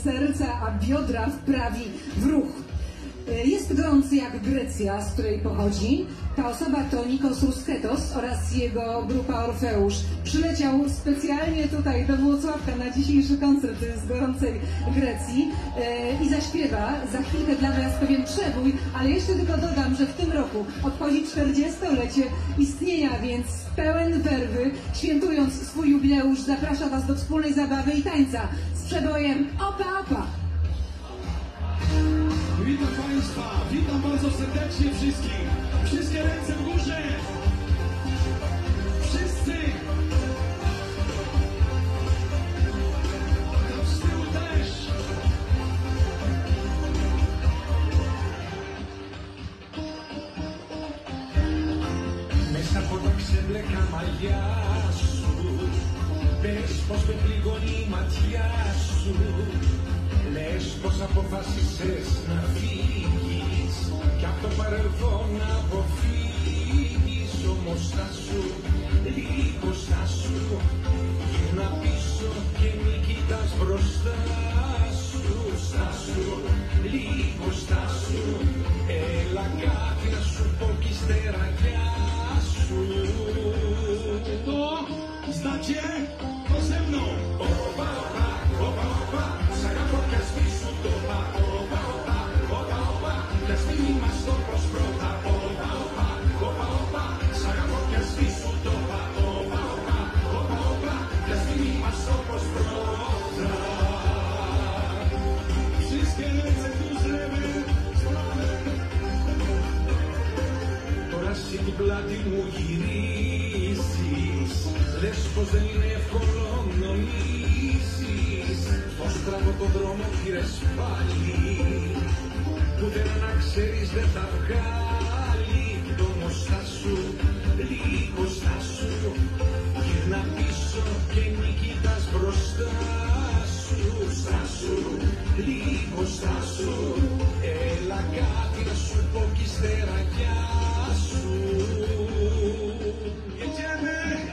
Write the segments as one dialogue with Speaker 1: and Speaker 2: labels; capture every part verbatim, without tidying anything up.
Speaker 1: serca, a biodra wprawi w ruch. Jest gorący jak Grecja, z której pochodzi. Ta osoba to Nikos Rusketos oraz jego grupa Orfeusz. Przyleciał specjalnie tutaj do Włocławka na dzisiejszy koncert z gorącej Grecji e, i zaśpiewa za chwilkę dla nas pewien przebój, ale jeszcze tylko dodam, że w tym roku obchodzi czterdziestolecie istnienia, więc pełen werwy, świętując swój jubileusz, zaprasza Was do wspólnej zabawy i tańca z przebojem Opa Opa.
Speaker 2: Witam Państwa, witam bardzo serdecznie wszystkich. Wszystkie ręce w górze. Wszyscy. Tam z tyłu też.
Speaker 3: Μέσα από τα ξεμπλέκα μαλλιά σου πες πως με πληγώνει η ματιά σου. Λες πως αποφάσισες να φύγεις κι απ' το παρελθόν να αποφύγεις. Όμως στάσου, λίγο στάσου, γύρνα πίσω και μη κοιτάς μπροστά σου. Στάσου, λίγο στάσου, έλα κάτι να σου πω κι ύστερα γεια σου.
Speaker 2: To znacie? To ze mną.
Speaker 3: Opa, opa, opa, opa, σ' κι ας πίσω το πα. Opa, opa, opa, opa, κι ας μην είμαστε όπως πρώτα. Opa, opa, opa, opa, σ' κι ας πίσω το πα. Opa, opa, opa, opa, κι ας μην είμαστε όπως πρώτα.
Speaker 2: Wszystkie ręce w górze.
Speaker 3: Τώρα εσύ την πλάτη μου γυρίζεις, λες πως δεν είναι εύκολο νομίζεις. Πως τραβώ τον δρόμο γύρες πάλι, ούτε να ξέρεις δεν θα βγάλει. Όμως στάσου, λίγο στάσου, γύρνα πίσω και μη κοιτάς μπροστά σου. Στάσου, λίγο στάσου, έλα κάτι να σου πω κι ύστερα γεια σου.
Speaker 2: Jedziemy.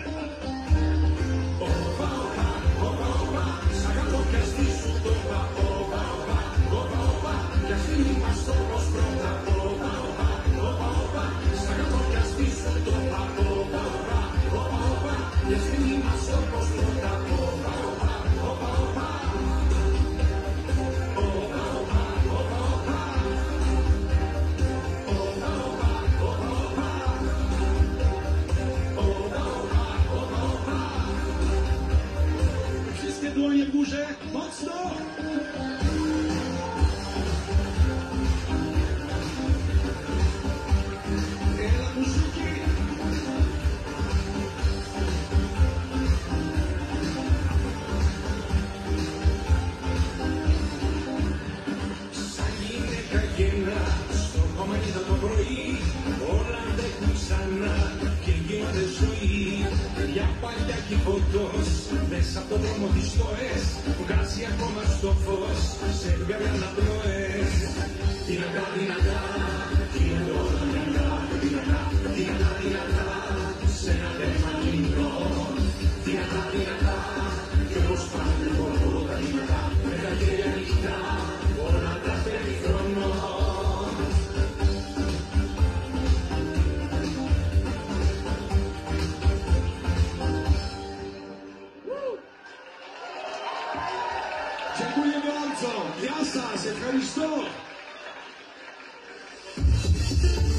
Speaker 3: Opa, opa, opa, opa, σ' αγαπώ κι ας πίσω το πα. Opa, opa, opa, opa, κι ας μην είμαστε όπως πρώτα. Opa, opa, opa, opa, σ' αγαπώ κι ας πίσω το πα. Opa, opa, opa, opa, κι ας μην είμαστε όπως πρώτα. Opa, opa, opa, opa, opa, opa, opa, opa,
Speaker 2: Wszystkie dłonie w górze. Mocno. Ela muzyki.
Speaker 3: Σαν γυναίκα γένα, στο κόμμα είδα το πρωί, όλα αντέχουν ξανά και γίνεται ζωή. Για παλιά κυβωτός, μέσα από το δρόμο της στοές, βγάζει ακόμα στο φως, σε βγάλει αναπνοές. Δυνατά, δυνατά, δυνατό, δυνατά, δυνατά, δυνατά, δυνατά, σε ένα θέμα κοινό. Δυνατά, δυνατά, κι όπως πάνε μπορώ τα δυνατά, με τα χέρια ανοιχτά, όλα τα φέρει χρόνο.
Speaker 2: Dziękuję bardzo. Jasas, ευχαριστώ.